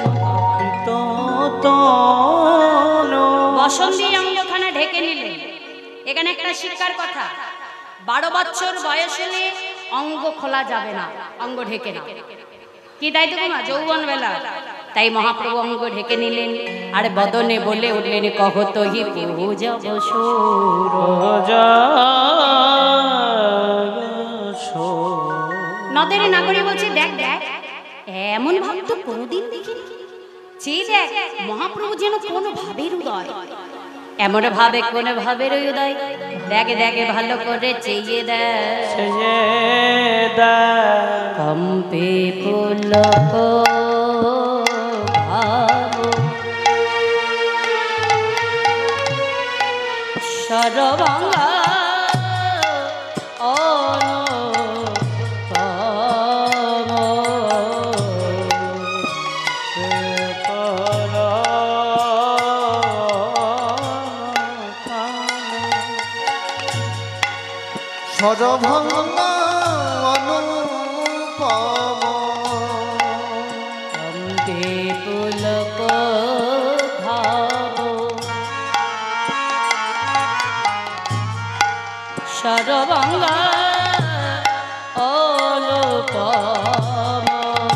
বসন দিয়ে অঙ্গখানা ঢেকে নিলেন এখানে একটা শিক্ষার কথা 12 বছর বয়স হলে অঙ্গ খোলা যাবে না অঙ্গ ঢেকে না কি তাই তো মা যৌবন বেলা তাই মহাপ্রভু অঙ্গ ঢেকে নিলেন আর বদনে বলে উঠলেন কহত হি পূজা নদের নাগরী বলছে দেখ দেখ এমন ভাব তো কোনোদিন দেখিনি চেয়ে দেখ মহাপ্রভু যেন কোন ভাবের উদয় এমন ভাবে কোন ভাবের উদয় দেখে দেখে ভালো করে চেয়ে দেখ কম্পে পুলক সর্বঙ্গা সরভঙ্গ অনুপম কম্পে পুলক ভাব সর্বঙ্গা অনুপম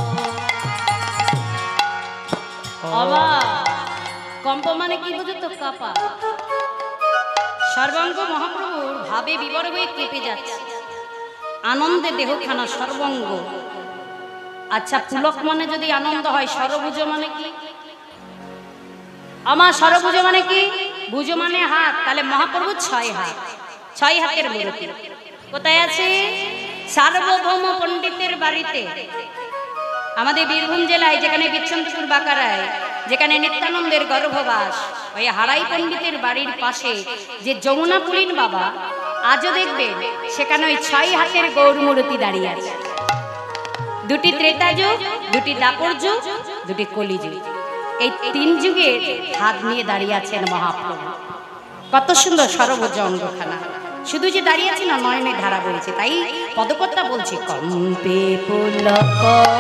কম্প মানে কি বুঝো তো কাপা সর্বাঙ্গ মহাপ্রভুর ভাবে বিবর হয়ে কেঁপে যাচ্ছে আনন্দে দেহখানা সর্বাঙ্গ আচ্ছা পুলক মানে যদি আনন্দ হয় সরভুজ মানে কি আমার সরভুজ মানে কি ভুজো মানে হাত, তাহলে মহাপ্রভু 6 হাত, 6 হাতের মূর্তি। কোথায় আছে? সার্বভৌম পণ্ডিতের বাড়িতে, আমাদের বীরভূম জেলায়, যেখানে বিচ্ছন্দপুর বাঁকারায়, যেখানে নিত্যানন্দের গর্ভবাস, ওই হারাই পণ্ডিতের বাড়ির পাশে যে যমুনা পুলিন বাবা, আজও দেখবেন সেখানে ওই 6 হাতের গৌর মূর্তি দাঁড়িয়ে আছে। দুটি ত্রেতা যুগ, দুটি দাপর যুগ, দুটি কলি যুগ, এই 3 যুগে হাত নিয়ে দাঁড়িয়ে আছেন মহাপ্রভু। কত সুন্দর সরবজ অঙ্গখানা, শুধু যে দাঁড়িয়ে আছে না, নয়নে ধারা বলছে। তাই পদকর্তা বলছে, কম্পে পুলক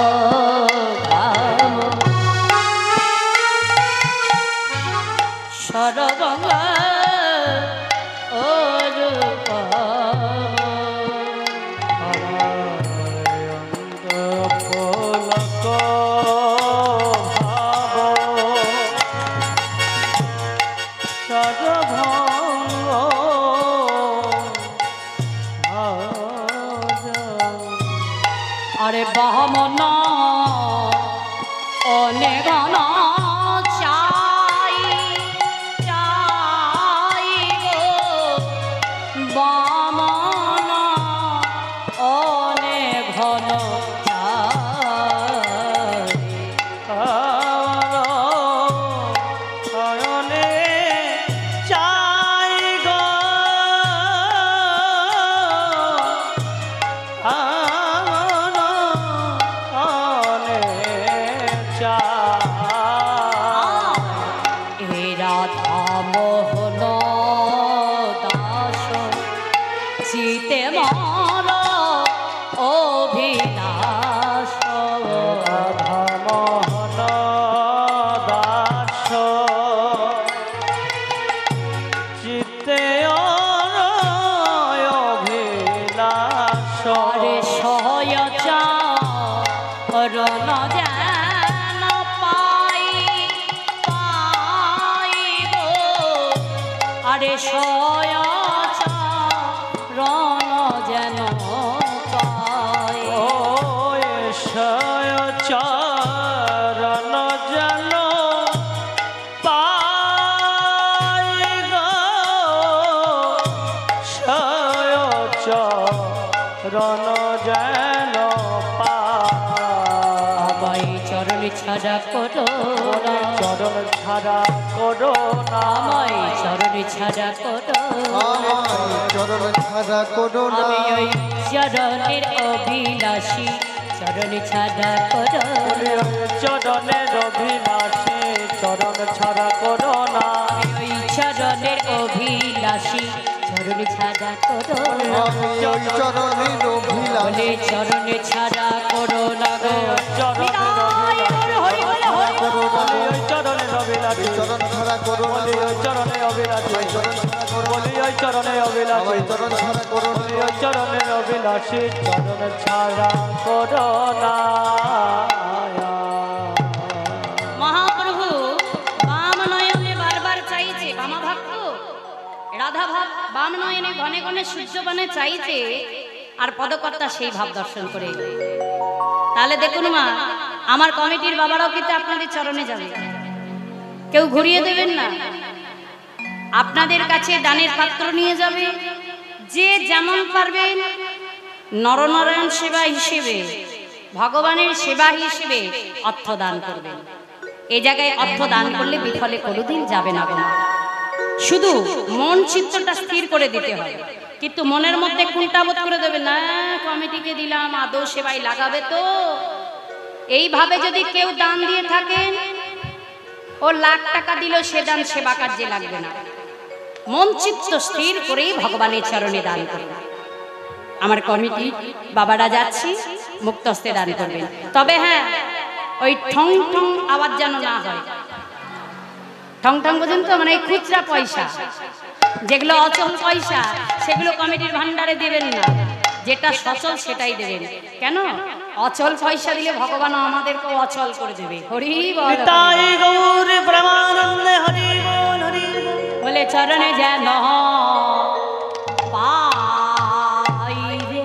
গাম সরবঙ্গ আরে বামন অনেক চাই চাই গো বামন অনেক ঘন ছাড়া করো না, চরণ ছাড়া করো না, আমায় চরণ ছাড়া করো, আমায় চরণ ছাড়া করো না, আমি ওই চরণের অভিলাষী, চরণ ছাড়া করো, চরণের অভিলাষী, চরণ ছাড়া করো না, আমি ওই চরণের অভিলাষী, চরণ ছাড়া করো, আমি ওই চরণের অভিলাষী, চরণ ছাড়া করো না গো, চরণ চরণে অভিলাষী, চরণ ছাড়া করো, চরণে অভিলাষী, চরণ ছাড়া করো, চরণে অভিলাষী, চরণ ছাড়া করো, চরণে অভিলাষী, চরণ ছাড়া করো না। মহাপ্রভু বাম নয়নে বারবার চাইছে, বামা ভক্ত রাধা ভাব বাম নয়নে ঘনে ঘনে সূর্যবানে চাইছে, আর পদকর্তা সেই ভাব দর্শন করে। তাহলে দেখুন মা, আমার কমিটির বাবারাও কিন্তু আপনাদের চরণে যাবে, কেউ ঘুরিয়ে দেবেন না, আপনাদের কাছে দানের পাত্র নিয়ে যাবে, যে যেমন পারবেন নরনারায়ণ সেবা হিসেবে, ভগবানের সেবা হিসেবে অর্থ দান করবেন। এই জায়গায় অর্থ দান করলে বিফলে কোনোদিন যাবে না। শুধু মন চিত্তটা স্থির করে দিতে হবে, কিন্তু মনের মধ্যে কুণ্ঠাবোধ করে দেবে না, কমিটিকে দিলাম আদৌ সেবায় লাগাবে তো। এইভাবে যদি কেউ দান দিয়ে থাকেন, ও লাখ টাকা দিল, সে দান সেবা কার্যে লাগবে না। মন চিত্ত স্থির করেই ভগবানের চরণে দান করবে। আমার কমিটি বাবারা যাচ্ছি, মুক্ত হস্তে দান করবেন। তবে হ্যাঁ, ওই ঠং ঠং আওয়াজ যেন না হয়। ঠং ঠং বোঝেন তো, মানে খুচরা পয়সা, যেগুলো অচল পয়সা সেগুলো কমিটির ভান্ডারে দেবেন না, যেটা সচল সেটাই দেবেন। কেন? অচল পয়সা দিলে ভগবান আমাদেরকেও অচল করে দেবে। হরি বল, তাই গৌর প্রেমানন্দে হরি বল, হরি বলে চরণে যেন পাই রে।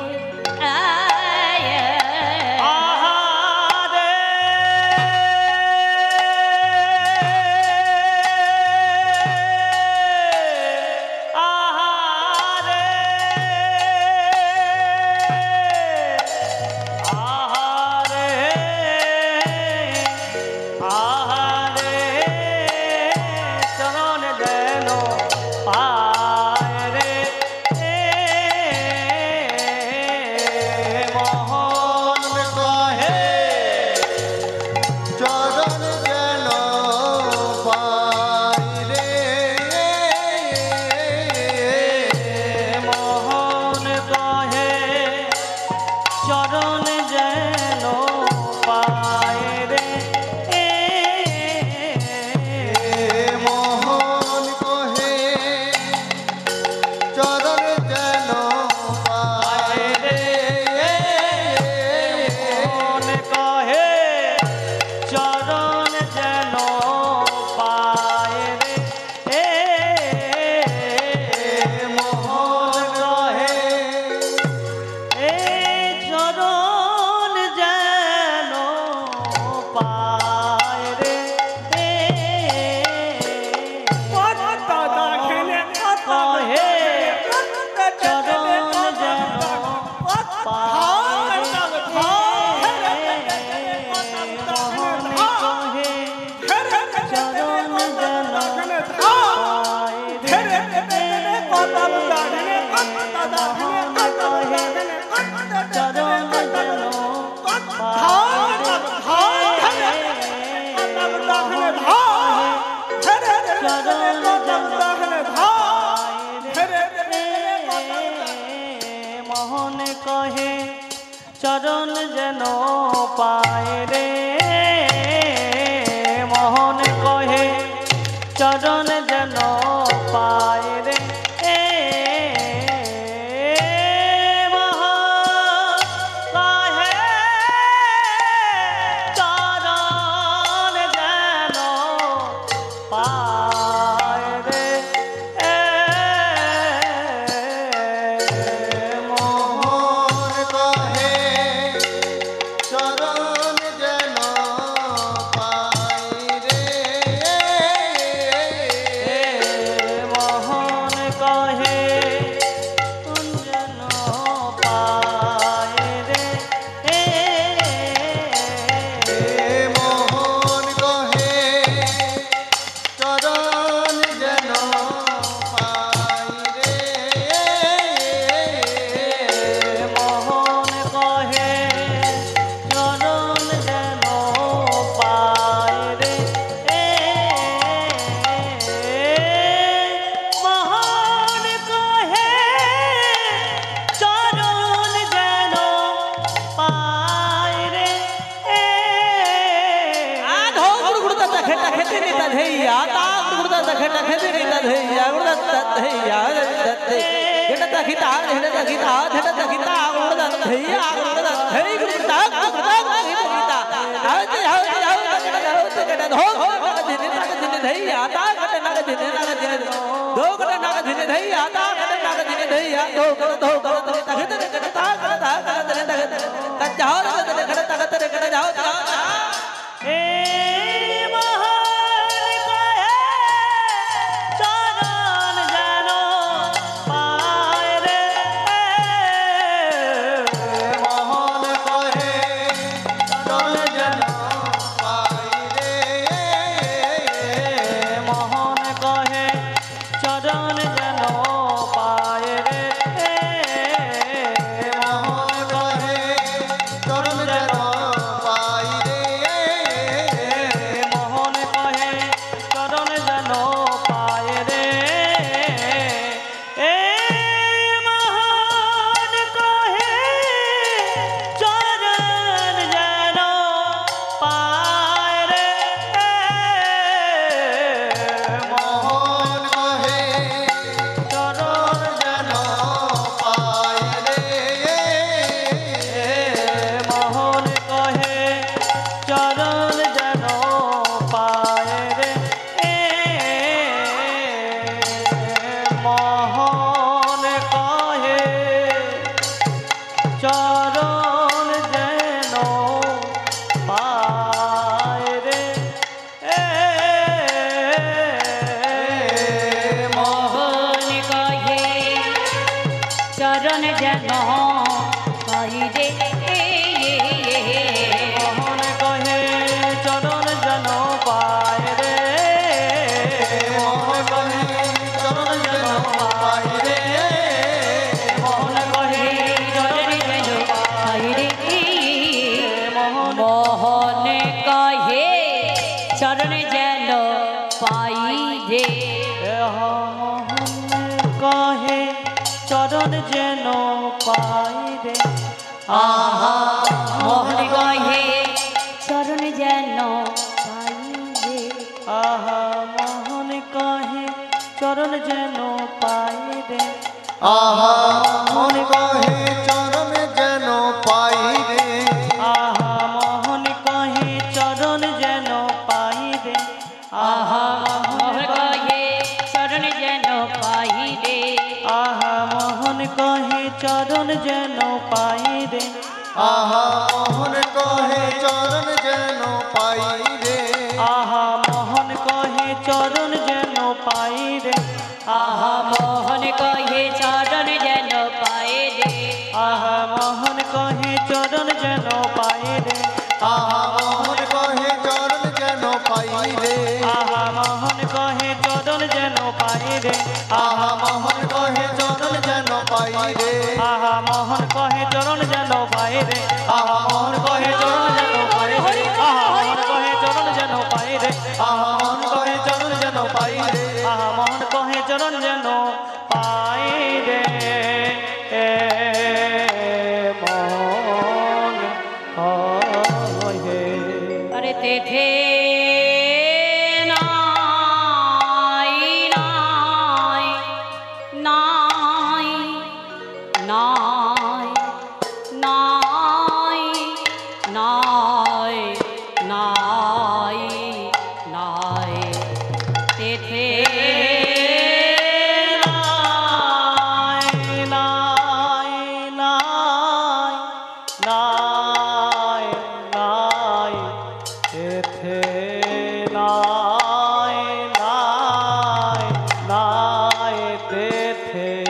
মোহন কহে চরণ যেন মোহন কহে চরণ যেন পায় রে মোহন কহে চরণ যেন পায় রে पाई বাইরে আহা মোহন কহে চরণ যেন বাইরে আহা মোহন কহে চরণ যেন বাইরে আহা মোহন কহে চরণ যেন বাইরে আহা মন কহে চরণ যেন বাইরে আহা মোহন কহে চরণ যেন বাইরে মোহন কহে अरे देखे नाई नाई नाई नाई नाई नाई नाई नाई देखे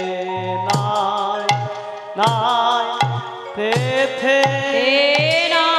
Te नाई